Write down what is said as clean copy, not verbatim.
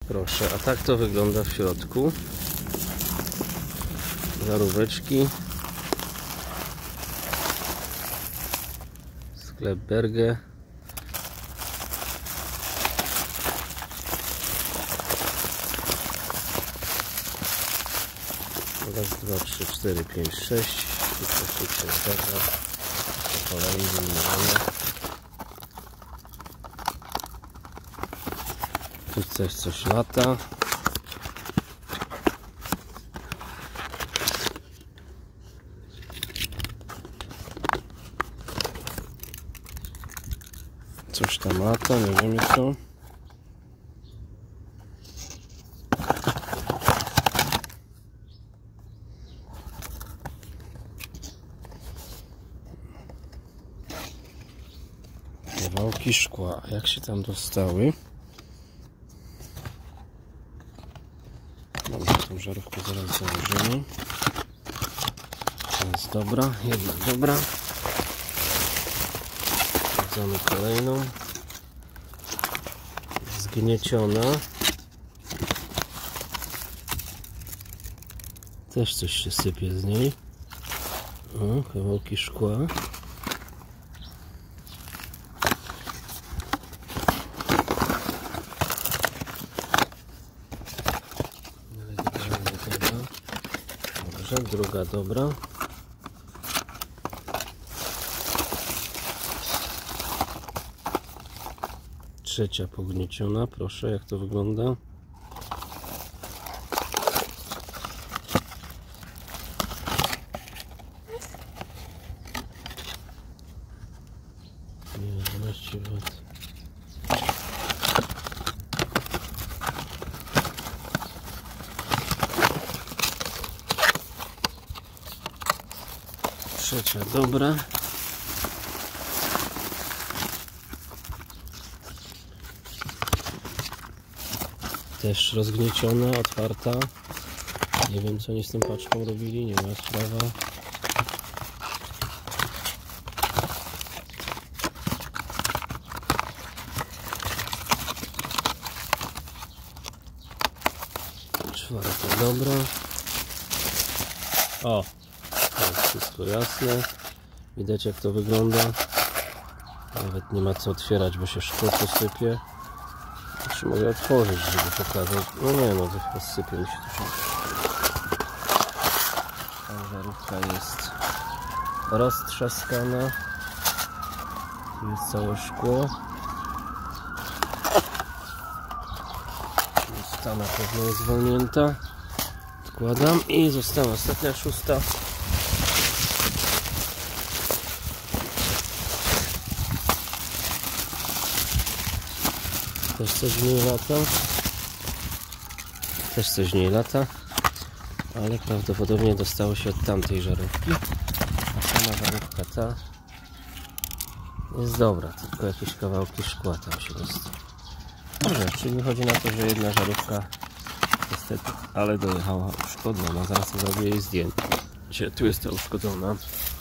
Proszę, a tak to wygląda w środku. Żaróweczki. Sklep Berge. Raz, dwa, trzy, cztery, pięć, sześć. Tu się zgadza. Po kolei wymienione. Tu coś lata. Coś tam lata, nie wiemy co. Kawałki szkła, jak się tam dostały? Dobra, tą żarówkę zaraz założymy. To jest dobra, jedna dobra. Sprawdzamy kolejną. Zgnieciona. Też coś się sypie z niej. O, kawałki szkła. Dobrze, druga dobra. Trzecia pognieciona, proszę, jak to wygląda. Nie, 12 W. Trzecia dobra. Też rozgnieciona, otwarta. Nie wiem co oni z tą paczką robili, nie ma sprawa. Czwarta dobra. O! To jest wszystko jasne. Widać jak to wygląda. Nawet nie ma co otwierać, bo się szkło posypie. Czy mogę otworzyć, żeby pokazać? No nie, no to sypie mi się to. Ta żarówka jest roztrzaskana. Tu jest całe szkło. Ta na pewno jest zwolnięta. Odkładam i została ostatnia, szósta. Też coś w niej lata. Też coś w niej lata. Ale prawdopodobnie dostało się od tamtej żarówki. A sama żarówka ta jest dobra, tylko jakieś kawałki szkła tam się dostały. Dobrze, czyli wychodzi na to, że jedna żarówka niestety, ale dojechała uszkodzona. Zaraz zrobię jej zdjęcie. Tu jest ta uszkodzona.